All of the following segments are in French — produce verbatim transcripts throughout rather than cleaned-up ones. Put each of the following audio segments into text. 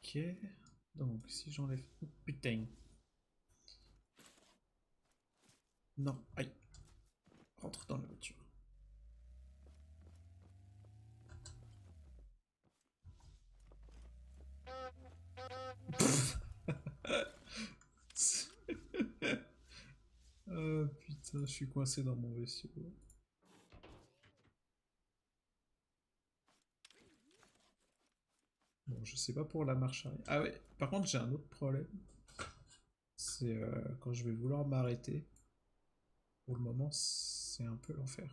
Ok. Donc, si j'enlève... Oh, putain. Non, aïe. Rentre dans la voiture. Oh putain, je suis coincé dans mon vaisseau. Bon, je sais pas pour la marche arrière. Ah ouais, par contre, j'ai un autre problème. C'est euh, quand je vais vouloir m'arrêter. Pour le moment, c'est un peu l'enfer.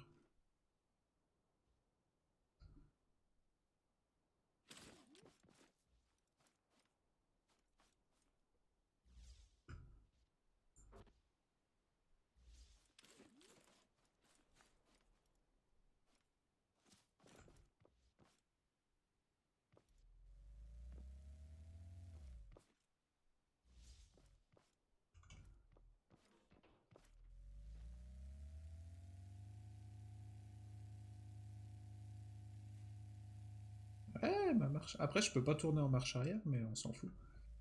Ouais, ma marche. Après, je peux pas tourner en marche arrière, mais on s'en fout.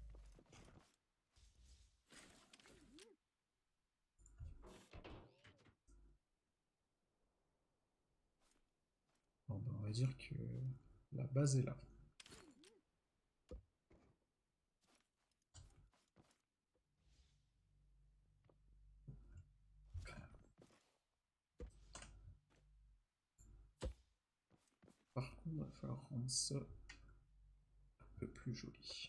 Bon, ben, on va dire que la base est là. Par contre, il va falloir rendre ça un peu plus joli.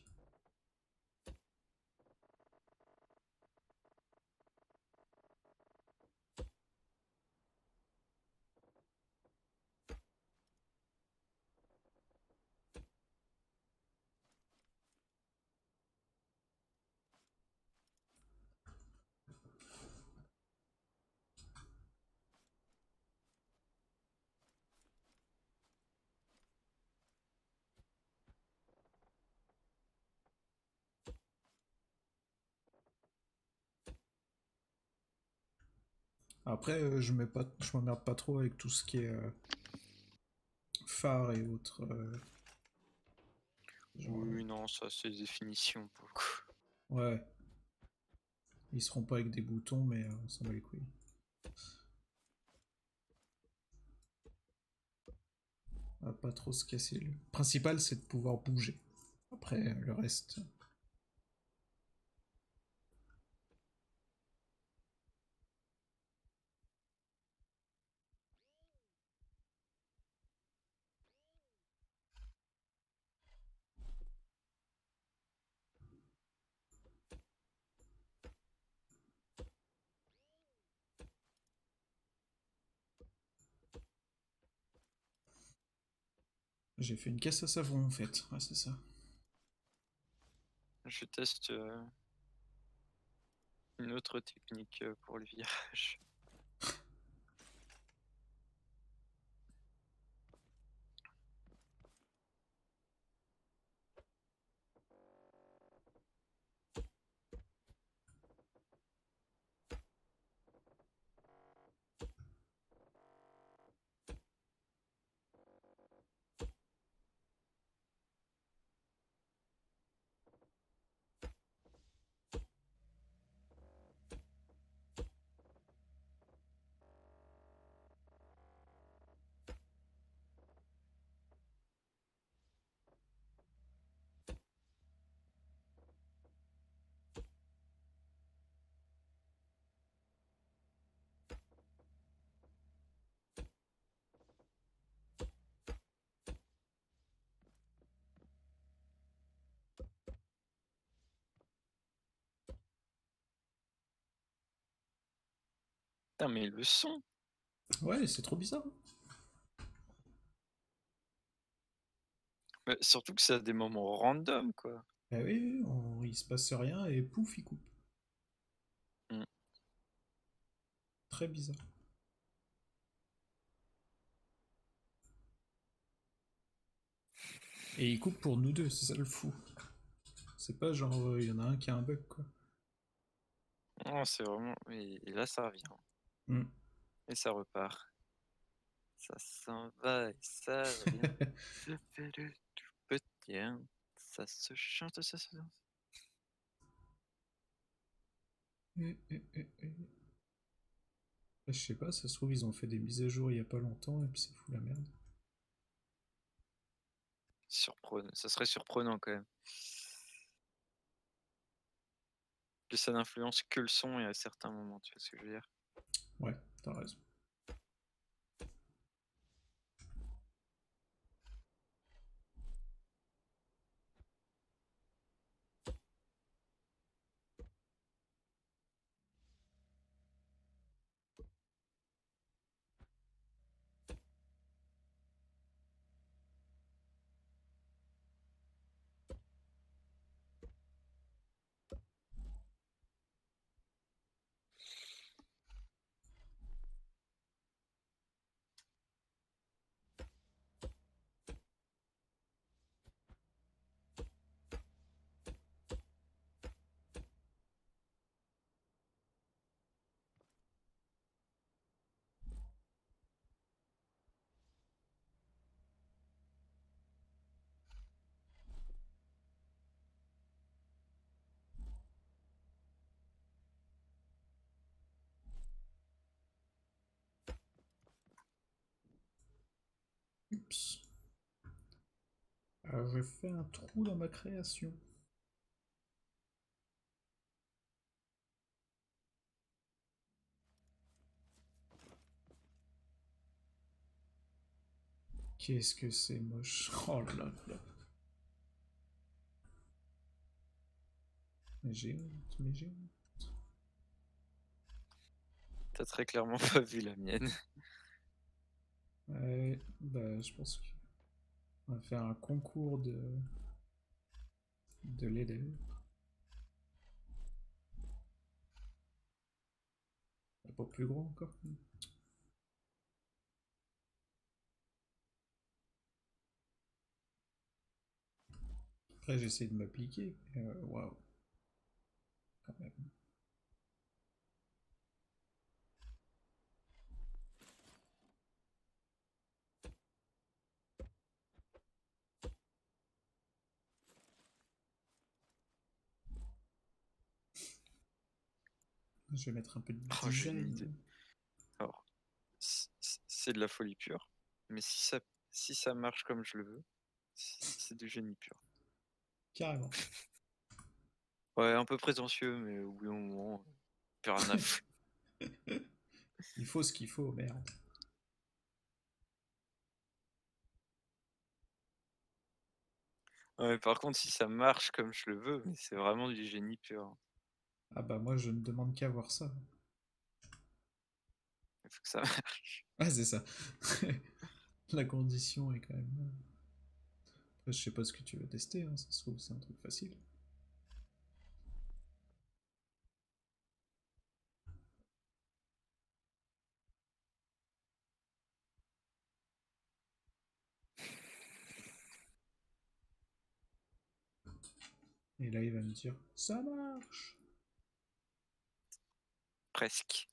Après, euh, je mets pas, je m'emmerde pas trop avec tout ce qui est euh, phare et autres. euh, genre, Oui, non, ça c'est définition pour le coup. ouais, ils seront pas avec des boutons, mais euh, on s'en bat les couilles. On va pas trop se casser. Le principal, c'est de pouvoir bouger. Après, euh, le reste. J'ai fait une caisse à savon en fait. Ouais, c'est ça. Je teste euh, une autre technique euh, pour le virage. Putain, mais le son! Ouais, c'est trop bizarre. Mais surtout que c'est à des moments random, quoi. Bah oui, oui, on- il se passe rien et pouf, il coupe. Mm. Très bizarre. Et il coupe pour nous deux, c'est ça le fou. C'est pas genre, euh, il y en a un qui a un bug quoi. Non, c'est vraiment. Et, et là, ça revient. Hmm. Et ça repart. Ça s'en va et ça revient. Je fais le tout petit. Ça se chante, ça se... Eh, eh, eh, eh. Je sais pas, ça se trouve, ils ont fait des mises à jour il y a pas longtemps et puis ça fout la merde. Surprenant. Ça serait surprenant quand même. Que ça n'influence que le son et à certains moments, tu vois ce que je veux dire? Ouais, t'as raison. Oups. Alors, j'ai fait un trou dans ma création. Qu'est-ce que c'est moche. Oh là là là. Mais j'ai honte, mais j'ai honte. T'as très clairement pas vu la mienne. Ouais, bah je pense qu'on va faire un concours de de l'élève. Pas plus grand encore. Après j'essaie de m'appliquer. Euh, Waouh. Quand même. Je vais mettre un peu de Oh, j'ai une idée. design. Alors, c- c- c'est de la folie pure, mais si ça, si ça marche comme je le veux, c- c'est du génie pur. Carrément. Ouais, un peu prétentieux, mais au bout d'un moment, euh, plus rien à foutre. Il faut ce qu'il faut, merde. Ouais, par contre, si ça marche comme je le veux, mais c'est vraiment du génie pur. Ah bah moi je ne demande qu'à voir ça. Il faut que ça marche. Ah c'est ça. La condition est quand même. Après, je sais pas ce que tu veux tester, hein. Ça se trouve c'est un truc facile. Et là il va me dire ça marche. Presque.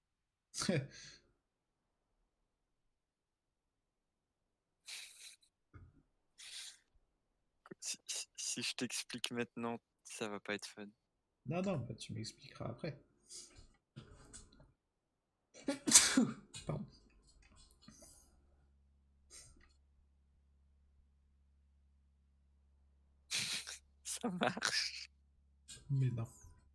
Si, si- si je t'explique maintenant, ça va pas être fun. Non non, bah tu m'expliqueras après. Pardon. Ça marche. Mais non.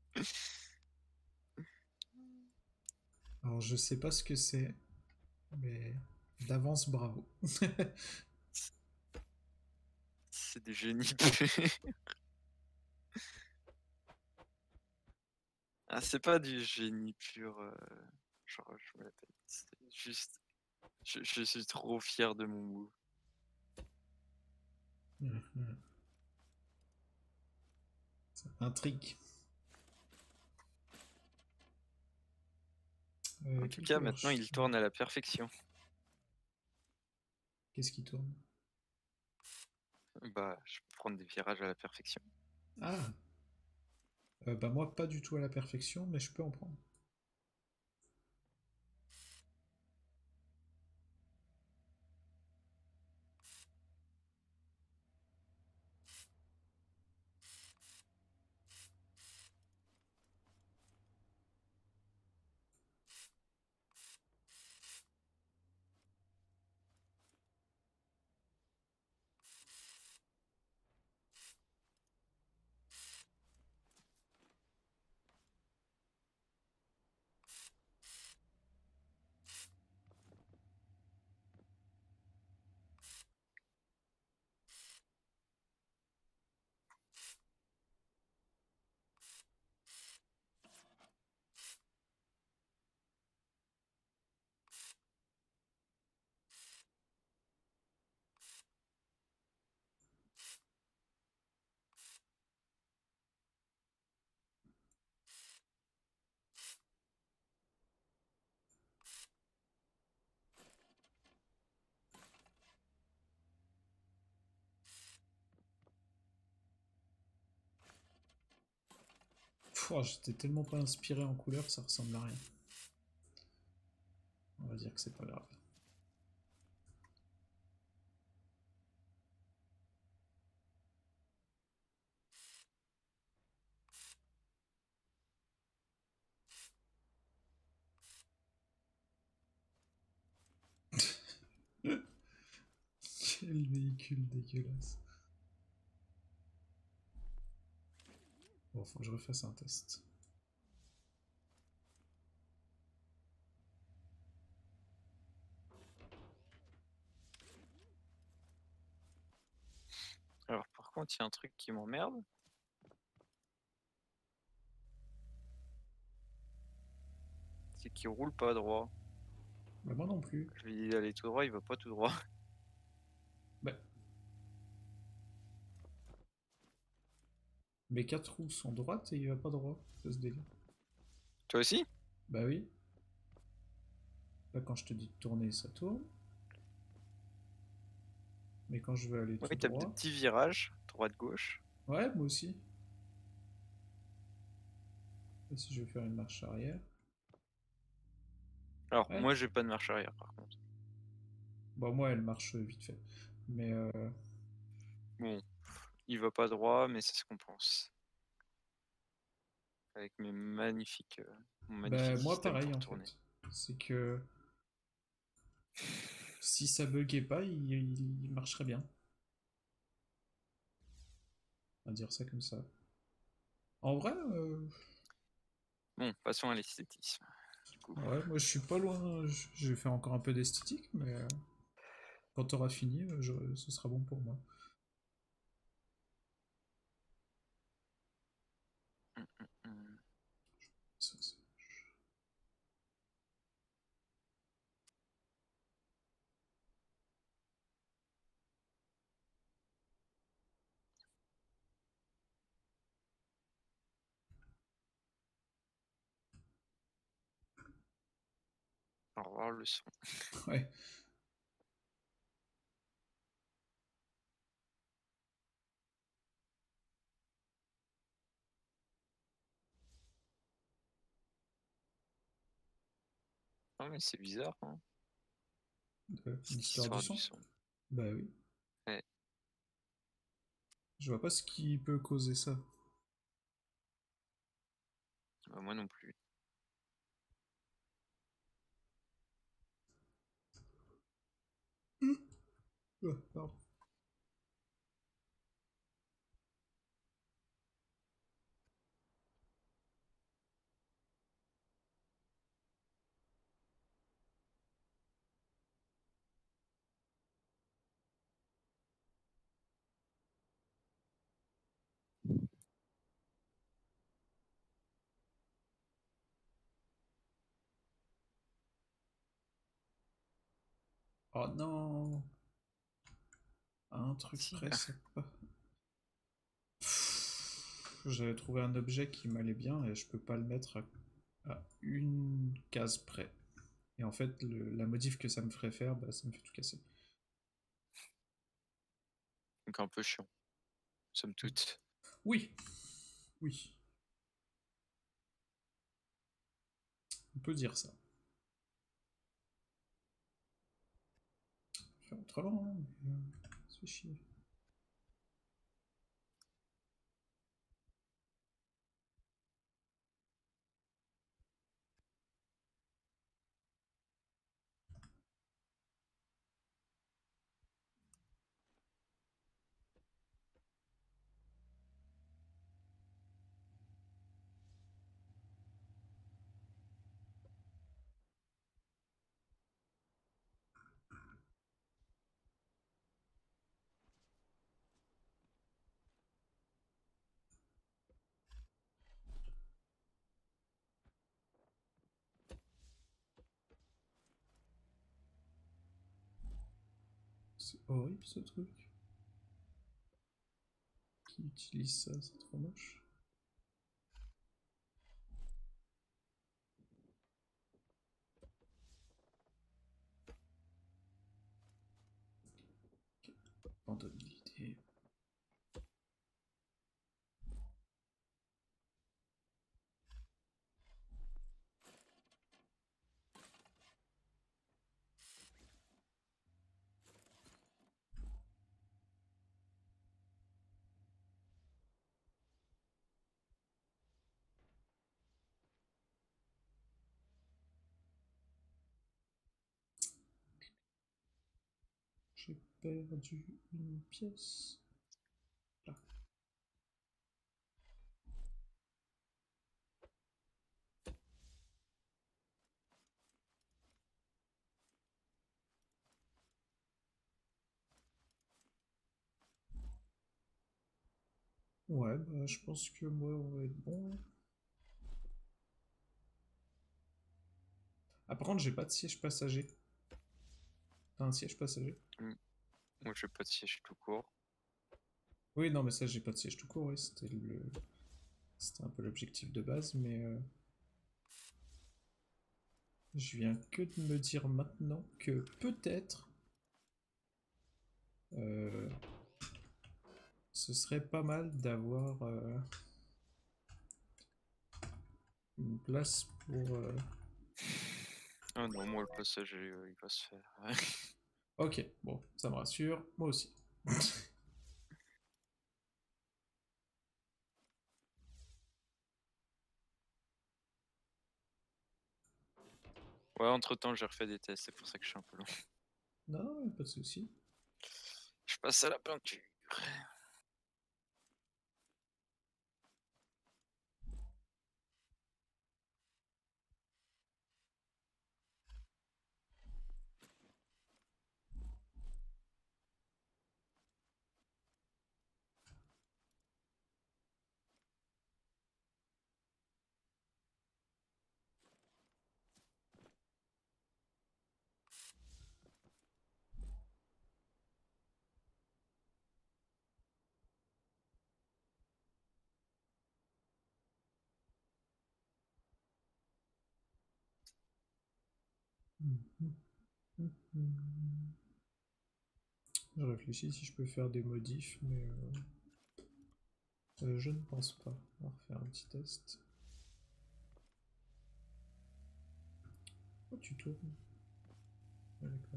Alors je sais pas ce que c'est, mais d'avance bravo. C'est du génie pur. Ah, c'est pas du génie pur. euh, Genre, je me la pète. C'est juste. Je, je suis trop fier de mon move. Mhm. Un trick. Euh, En tout quelle cas, couleur maintenant, je il tourne? tourne à la perfection. Qu'est-ce qui tourne? Bah, je peux prendre des virages à la perfection. Ah, euh, bah moi pas du tout à la perfection, mais je peux en prendre. Oh, j'étais tellement pas inspiré en couleur, ça ressemble à rien. On va dire que c'est pas grave. Quel véhicule dégueulasse. Bon, faut que je refasse un test. Alors par contre, il y a un truc qui m'emmerde. C'est qu'il roule pas droit. Bah moi non plus. Je lui dis d'aller tout droit, il va pas tout droit. Bah. Mes quatre roues sont droites et il va pas droit. Ça se délire. Toi aussi? Bah oui. Là quand je te dis de tourner, ça tourne. Mais quand je veux aller Oui, tout t'as des droit... petits virages, droite-gauche. Ouais, moi aussi. Là, si je veux faire une marche arrière... Alors Ouais. moi j'ai pas de marche arrière par contre. Bon, moi elle marche vite fait. Mais euh... Bon, il va pas droit, mais c'est ce qu'on pense. Avec mes magnifiques, euh, mon Bah magnifique moi système pareil pour en tourner. fait. C'est que... Si ça buguait pas, il, il marcherait bien. On va dire ça comme ça. En vrai, euh... Bon, passons à l'esthétisme. Du coup. ouais, moi je suis pas loin. Je vais faire encore un peu d'esthétique, mais euh, quand t'auras fini, euh, je... ce sera bon pour moi. Hum, hum, hum. Ça, c'est- Au revoir le son. Ouais. Ah mais c'est bizarre, hein, Euh, cette L'histoire du histoire du son. son. Bah oui. Ouais. Je vois pas ce qui peut causer ça. Bah, moi non plus. Oh, pardon. Oh non. À un truc Si. près, ça pas. J'avais trouvé un objet qui m'allait bien et je peux pas le mettre à, à une case près. Et en fait, le- la modif que ça me ferait faire, bah, ça me fait tout casser. Donc un peu chiant, somme toute. Oui, oui, on peut dire ça. Faire autrement, hein, mais, euh, ça fait chier. C'est horrible ce truc. Qui utilise ça, c'est trop moche. Abandonne l'idée. J'ai perdu une pièce. Là. Ouais, bah, je pense que moi, on va être bon. Ah, par contre, j'ai pas de siège passager. T'as un siège passager? Mm. Moi, j'ai pas de siège tout court. Oui, non, mais ça, j'ai pas de siège tout court, oui, c'était le... C'était un peu l'objectif de base, mais... euh, je viens que de me dire maintenant que peut-être... euh, ce serait pas mal d'avoir euh, une place pour... euh, Ah non, moi, le passager, euh, il va se faire. Ok, bon, ça me rassure, moi aussi. Ouais, entre-temps, j'ai refait des tests, c'est pour ça que je suis un peu long. Non, pas de souci. Je passe à la peinture. Je réfléchis si je peux faire des modifs, mais euh, euh, je ne pense pas. On va refaire un petit test. Oh, tu tournes. Ouais, d'accord.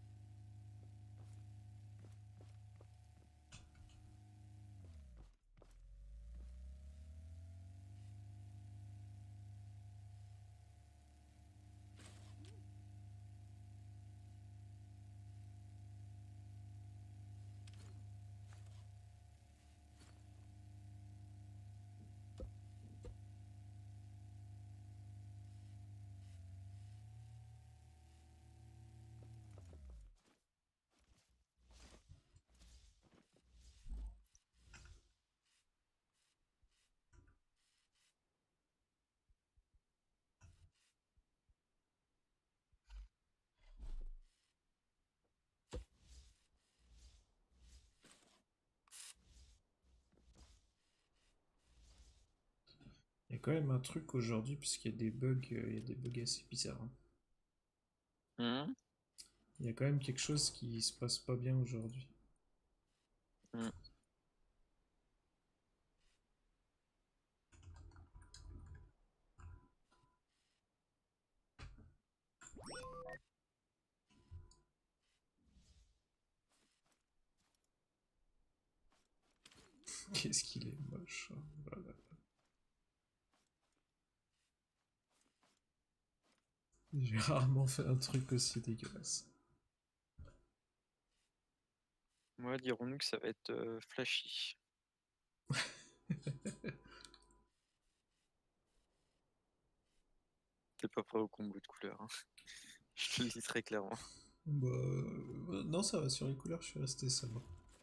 Il y a quand même un truc aujourd'hui, puisqu'il y a des bugs, euh, il y a des bugs assez bizarres, hein. Hum, Il y a quand même quelque chose qui se passe pas bien aujourd'hui. hum. Qu'est-ce qu'il est moche, hein. Voilà. J'ai rarement fait un truc aussi dégueulasse. Moi, dirons-nous que ça va être euh, flashy. T'es pas prêt au combo de couleurs, hein. Je te le dis très clairement. Bah, euh, non, ça va, sur les couleurs, je suis resté sobre.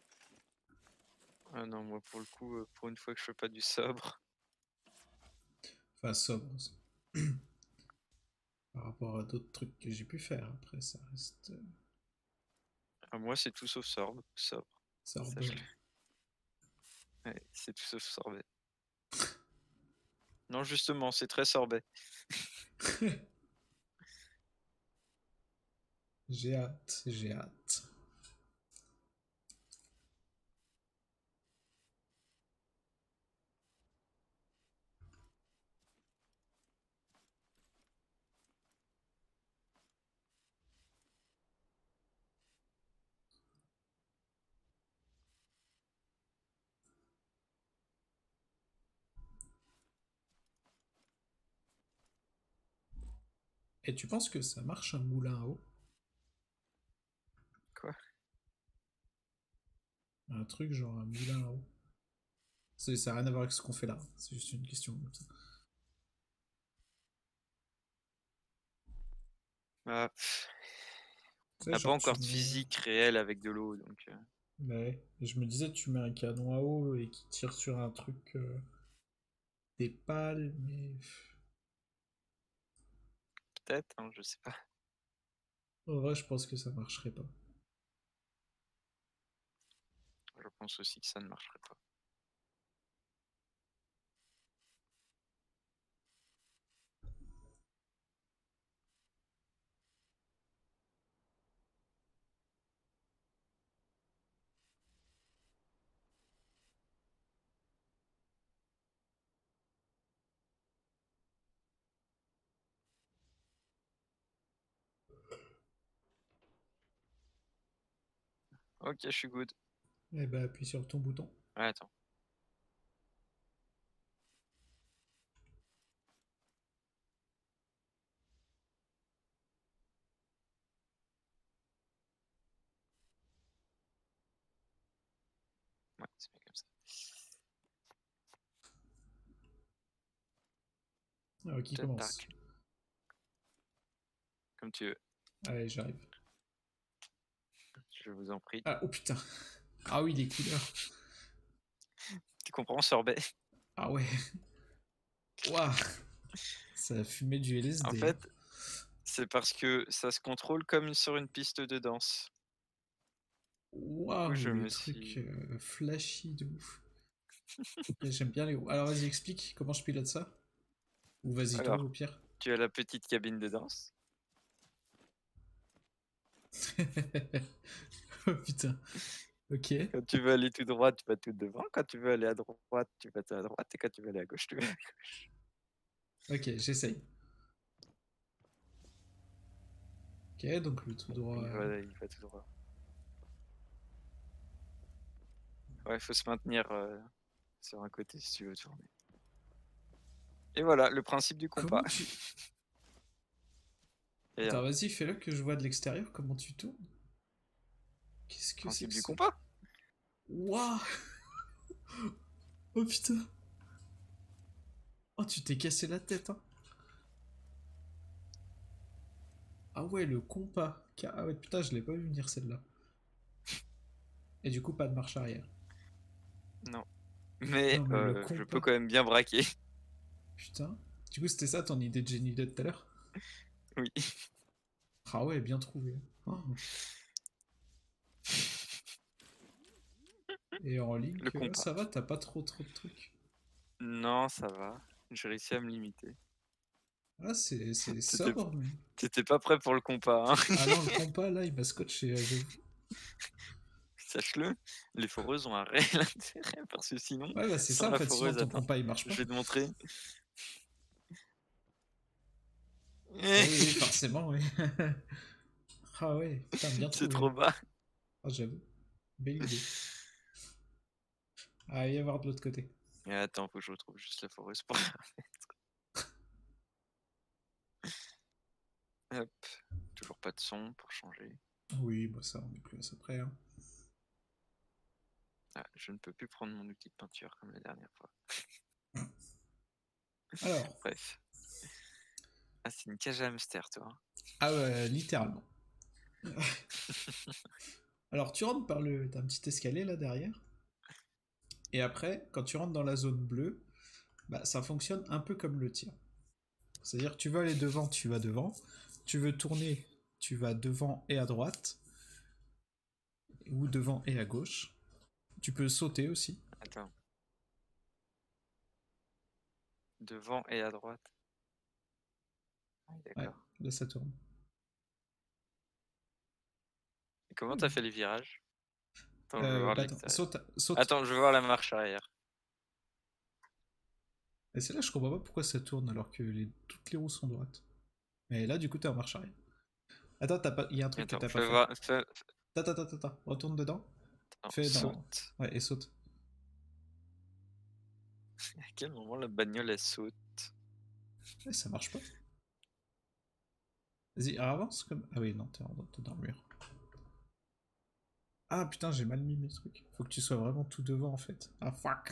Ah non, moi, pour le coup, euh, pour une fois que je fais pas du sobre. Enfin, sobre. Par rapport à d'autres trucs que j'ai pu faire, après, ça reste euh, Ah, moi, c'est tout sauf sobre. Sobre. sobre. Sache-le. Ouais, c'est tout sauf sorbet. Non, justement, c'est très sorbet. J'ai hâte, j'ai hâte. Et tu penses que ça marche un moulin à eau? Quoi? Un truc genre un moulin là-haut. Ça n'a rien à voir avec ce qu'on fait là. C'est juste une question comme ça. Ah, pff, Tu on sais, n'a pas genre tu encore de mets. physique réelle avec de l'eau, donc euh, Ouais. Et je me disais, tu mets un canon à eau et qui tire sur un truc. euh, des pales, mais. peut-être, hein, je sais pas. En vrai, je pense que ça marcherait pas. Je pense aussi que ça ne marcherait pas. Ok, je suis good. Eh ben, appuie sur ton bouton. Ouais, attends. Ouais, c'est bien comme ça. Alors, qui Peut-être commence? dark, comme tu veux. Allez, j'arrive. Je vous en prie. Ah, oh putain. Ah oui, les couleurs. Tu comprends, sorbet? Ah ouais. Waouh. Ça a fumé du En L S D, hein. fait, c'est parce que ça se contrôle comme sur une piste de danse. Du coup, Waouh, je les me trucs suis... euh, flashy de ouf. Et j'aime bien les hauts. Alors vas-y, explique comment je pilote ça. Ou vas-y toi, Alors, au pire. tu as la petite cabine de danse. Oh putain. Ok. Quand tu veux aller tout droit, tu vas tout devant. Quand tu veux aller à droite, tu vas à droite. Et quand tu veux aller à gauche, tu vas à gauche. Ok, j'essaye. Ok, donc le tout droit. Il euh, va, il va tout droit. Ouais, il faut se maintenir euh, sur un côté si tu veux tourner. Et voilà, le principe du compas. Comment tu. Et Attends, hein, vas-y, fais-le que je vois de l'extérieur comment tu tournes. Qu'est-ce que c'est principe que du ce. compas. Waouh. Oh putain. Oh, tu t'es cassé la tête, hein. Ah ouais, le compas. Ca- Ah ouais, putain, je l'ai pas vu venir celle-là. Et du coup, pas de marche arrière. Non. Mais Non, mais le euh, je peux compas. quand même bien braquer. Putain. Du coup, c'était ça ton idée de génie de tout à l'heure? Oui. Ah ouais, bien trouvé. Oh. Et en Le link, euh, compas. ça va, t'as pas trop trop de trucs. Non, ça va. J'ai réussi à me limiter. Ah, c'est c'est T'étais sobre, mais. t'étais pas prêt pour le compas, hein. Ah non, le compas, là, il m'a scotché, euh, j'avoue. Sache-le, les foreuses ont un réel intérêt parce que sinon, Ouais, bah c'est sans ça, en la fait, sinon foreuse, ton attends, compas, il marche je pas. vais te montrer. Bah oui, oui, forcément, oui. Ah ouais, putain, bien C'est trouvé. trop bas. Ah, j'avoue. Belle idée. Ah, il va y avoir de l'autre côté. Et attends, faut que je retrouve juste la foreuse pour Hop, toujours pas de son pour changer. Oui, bah ça, on est plus à ça près, hein. Ah, je ne peux plus prendre mon outil de peinture comme la dernière fois. Alors, Bref. Ah, c'est une cage à hamster, toi. ah ouais, littéralement. Alors, tu rentres par le. T'as un petit escalier là derrière. Et après, quand tu rentres dans la zone bleue, bah, ça fonctionne un peu comme le tir. C'est-à-dire que tu veux aller devant, tu vas devant. Tu veux tourner, tu vas devant et à droite. Ou devant et à gauche. Tu peux sauter aussi. Attends. Devant et à droite. Ah, oui, Ouais, d'accord. là ça tourne. Et comment t'as Hmm. fait les virages? Attends, je veux Euh, voir de bah attends, l'extérieur. saute, saute. Attends, je veux voir la marche arrière. Et c'est là je comprends pas pourquoi ça tourne alors que les... toutes les roues sont droites. Mais là du coup t'es en marche arrière. Attends, t'as pas... il y a un truc que Attends, t'as pas fais fait. voir. Fais... Attends, attends, attends, attends. Retourne dedans. Attends, Fais dans... saute. Ouais, et saute. À quel moment la bagnole elle saute? Ouais, ça marche pas. Vas-y, avance comme... Ah oui, non, t'es en- t'es dans le mur. Ah putain, j'ai mal mis mes trucs. Faut que tu sois vraiment tout devant en fait. Ah fuck.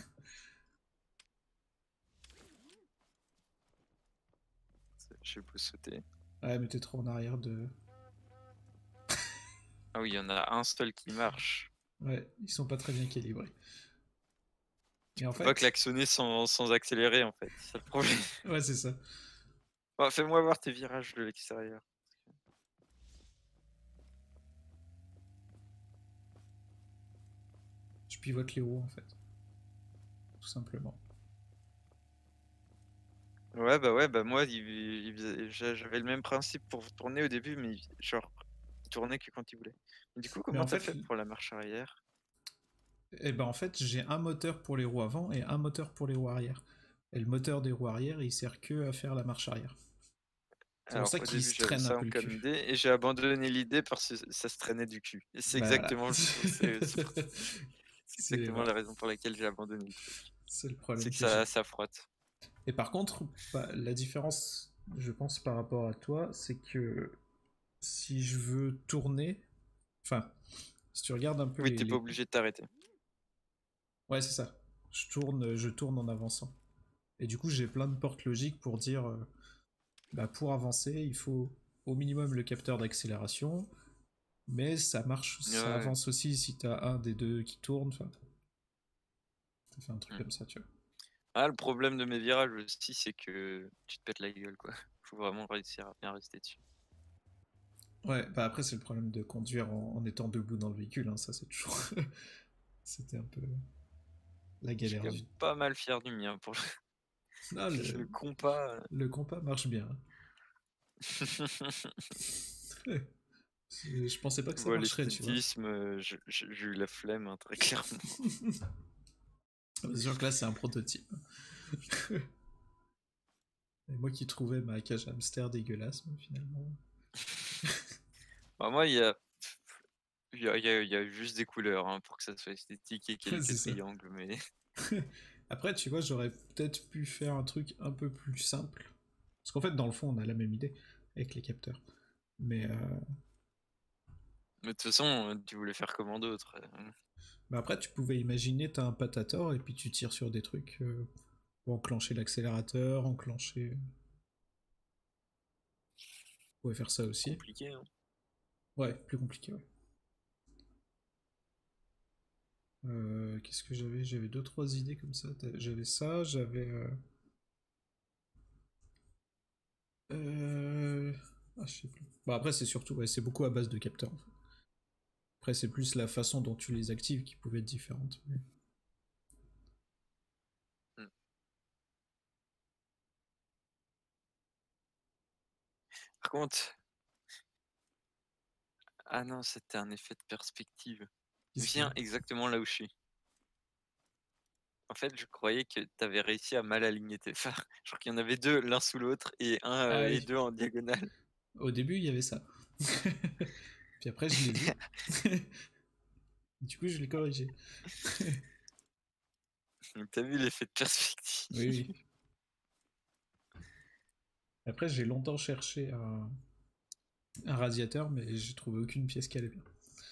J'ai beau sauter. Ouais, mais t'es trop en arrière de. Ah oui, il y en a un seul qui marche. Ouais, ils sont pas très bien calibrés. Et en Faut pas fait. klaxonner sans, sans accélérer en fait, c'est ça le problème. Ouais, c'est ça. Bon, fais-moi voir tes virages de l'extérieur. Je pivote les roues en fait. Tout simplement. Ouais, bah ouais, bah moi, il, il faisait- j'a- j'avais le même principe pour tourner au début, mais genre, il tournait que quand il voulait. Du coup, Mais comment en t'as fait, fait pour la marche arrière? eh ben en fait, j'ai un moteur pour les roues avant et un moteur pour les roues arrière. Et le moteur des roues arrière, il sert que à faire la marche arrière. C'est pour Alors, ça au qu'il début, se j'avais traîne un ça peu en le comme cul. idée, et j'ai abandonné l'idée parce que ça se traînait du cul. Et c'est Bah voilà. exactement, c'est c'est pour- c'est c'est exactement voilà. la raison pour laquelle j'ai abandonné le truc. C'est le C'est problème que que j'ai. ça, ça frotte. Et par contre, bah, la différence, je pense, par rapport à toi, c'est que si je veux tourner, enfin, si tu regardes un peu Oui, les, t'es pas les... obligé de t'arrêter. Ouais, c'est ça. Je tourne, je tourne en avançant. Et du coup, j'ai plein de portes logiques pour dire, euh, bah, pour avancer, il faut au minimum le capteur d'accélération, mais ça marche, ça Ouais. avance aussi si t'as un des deux qui tourne, enfin, ça fait un truc Hmm. comme ça, tu vois. Ah, le problème de mes virages aussi, c'est que tu te pètes la gueule, quoi. Faut vraiment réussir à bien rester dessus. Ouais, bah après, c'est le problème de conduire en, en étant debout dans le véhicule, hein, ça c'est toujours. C'était un peu la Je suis galère quand même du. pas mal fier du mien pour Non, le, le, le compas. le compas marche bien. Je pensais pas que ça Bon, marcherait, tu vois. l'esthétisme, euh, je- je- j'ai eu la flemme, hein, très clairement. C'est sûr que là, c'est un prototype. Et moi qui trouvais ma cage hamster dégueulasse, mais finalement. Bah, moi, il y a, il y a, il y a- il y a juste des couleurs hein, pour que ça soit esthétique et c'est quelques ça. triangles, mais Après, tu vois, j'aurais peut-être pu faire un truc un peu plus simple. Parce qu'en fait, dans le fond, on a la même idée avec les capteurs. Mais, euh, mais de toute façon, euh, tu voulais faire comment d'autre? euh, mais après, tu pouvais imaginer, t'as un patator et puis tu tires sur des trucs euh, pour enclencher l'accélérateur, enclencher. Tu pouvais faire ça aussi. Compliqué, hein. Ouais, plus compliqué, ouais. Euh, Qu'est-ce que j'avais? J'avais deux, trois idées comme ça. J'avais ça, j'avais. Euh... euh, Ah, je sais plus. Bon, après, c'est surtout, ouais, c'est beaucoup à base de capteurs. En fait. Après, c'est plus la façon dont tu les actives qui pouvait être différente. mais- Hmm. Par contre, ah non, c'était un effet de perspective. Qu'est-ce qu'il y Viens a? exactement là où je suis. En fait, je croyais que tu avais réussi à mal aligner tes phares. Genre qu'il y en avait deux l'un sous l'autre et un Ah euh, et oui, deux en diagonale. au début, il y avait ça. Puis après, je l'ai vu. Du coup, je l'ai corrigé. Donc t'as vu l'effet de perspective. Oui, oui. Après, j'ai longtemps cherché un, un radiateur, mais j'ai trouvé aucune pièce qui allait bien.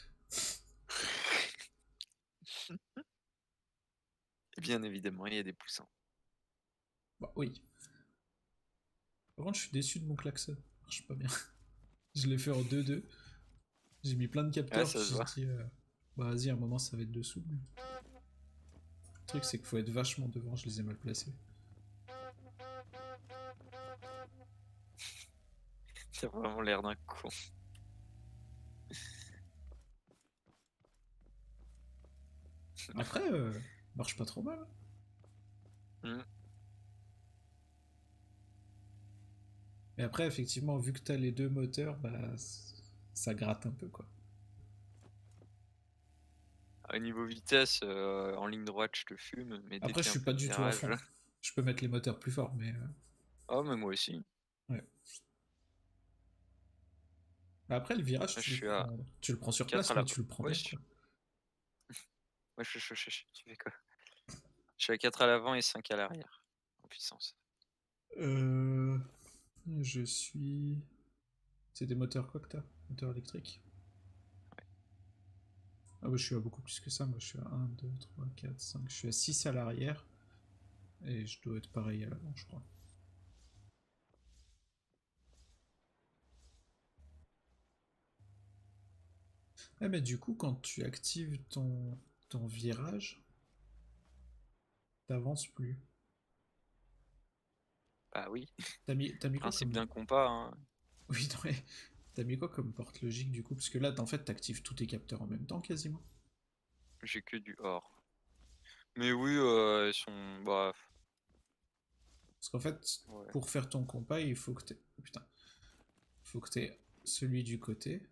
Et bien évidemment, il y a des poussins. Bah oui. Par contre, je suis déçu de mon klaxon. Ça marche pas bien. Je l'ai fait en deux deux. J'ai mis plein de Ouais, capteurs, puis ça se j'ai voit. dit, euh, bah vas-y, à un moment, ça va être dessous. Mais le truc, c'est qu'il faut être vachement devant, je les ai mal placés. T'as vraiment l'air d'un con. Après, euh, marche pas trop mal. Hmm. Mais après, effectivement, vu que t'as les deux moteurs, bah ça gratte un peu, quoi. Au niveau vitesse, euh, en ligne droite, je te fume, mais dès Après, qu'il je y a un suis peu pas de du tout à virage. fond. Je peux mettre les moteurs plus forts, mais euh, Oh, mais moi aussi. ouais. Bah après, le virage, Je tu le suis à prends, tu le prends sur quatre place, à mais l'avant. tu le prends Ouais, bien, je... quoi. ouais, je, je, je, je- tu fais quoi? Je suis à quatre à l'avant et cinq à l'arrière, en puissance. Euh, je suis. C'est des moteurs quoi que t'as? Moteurs électriques. Ah bah, je suis à beaucoup plus que ça, moi je suis à un, deux, trois, quatre, cinq, je suis à six à l'arrière, et je dois être pareil à l'avant, je crois. Ah mais du coup, quand tu actives ton, ton virage, t'avances plus. Bah oui, T'as mis, t'as mis quoi principe comme... d'un compas, hein. Oui, non, mais t'as mis quoi comme porte logique du coup? Parce que là, en fait, t'actives tous tes capteurs en même temps quasiment. J'ai que du or. Mais oui, euh, elles sont. Bah. Parce qu'en fait, Ouais. pour faire ton compas, il faut que t'aies... oh, putain. Il faut que t'aies celui du côté.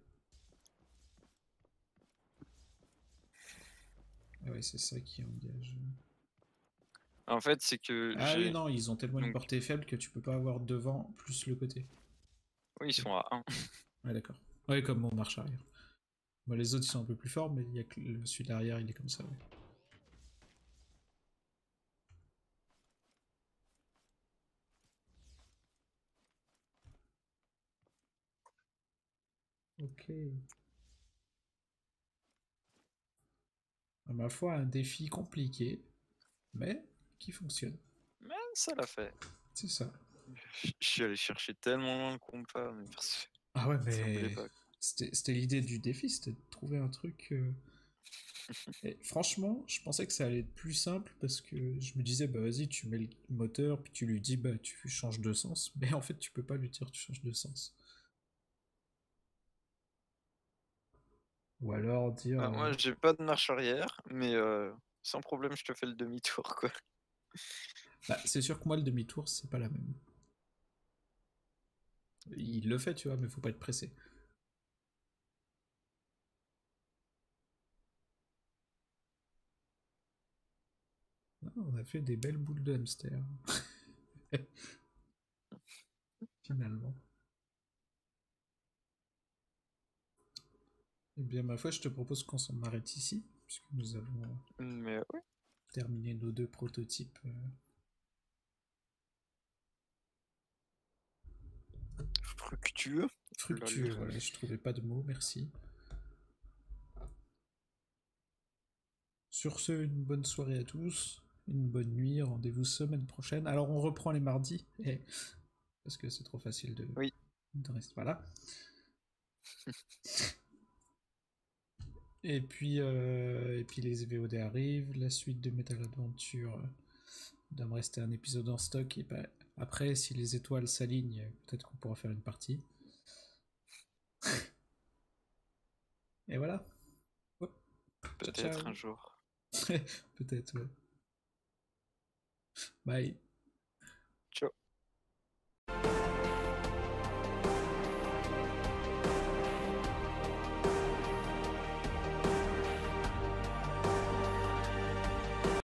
Ah ouais, c'est ça qui engage. En fait, c'est que Ah oui, j'ai. non, ils ont tellement une Donc, portée faible que tu peux pas avoir devant plus le côté. oui, ils sont à un. Ouais, d'accord. Ouais, comme mon marche arrière. Bon, les autres, ils sont un peu plus forts, mais il y a que le, celui de l'arrière, il est comme ça, ouais. Ok. À ma foi, un défi compliqué, mais qui fonctionne. Mais ça l'a fait. C'est ça. Je je suis allé chercher tellement loin le compas, mais parce que Ah ouais, ça me voulait mais pas. c'était c'était l'idée du défi, c'était de trouver un truc. euh, Et franchement, je pensais que ça allait être plus simple parce que je me disais, bah vas-y, tu mets le moteur, puis tu lui dis, bah tu changes de sens. Mais en fait, tu peux pas lui dire, tu changes de sens. Ou alors dire, Bah, euh, moi, j'ai pas de marche arrière, mais euh, sans problème, je te fais le demi-tour, quoi. bah c'est sûr que moi, le demi-tour, c'est pas la même. Il le fait, tu vois, mais faut pas être pressé. Ah, on a fait des belles boules de hamster, finalement. Eh bien, ma foi, je te propose qu'on s'en arrête ici, puisque nous avons euh, Mais ouais, terminé nos deux prototypes euh, fructueux. Lol. fructueux. Voilà, je trouvais pas de mots, merci. Sur ce, une bonne soirée à tous, une bonne nuit, rendez-vous semaine prochaine. Alors, on reprend les mardis, eh, parce que c'est trop facile de, Oui, de rester. Voilà. Et puis, euh, et puis les V O D arrivent, la suite de Metal Adventure euh, doit me rester un épisode en stock. Et bah, après, si les étoiles s'alignent, peut-être qu'on pourra faire une partie. Et voilà. Hop. Ciao, peut-être un ciao. jour. Peut-être, ouais. Bye.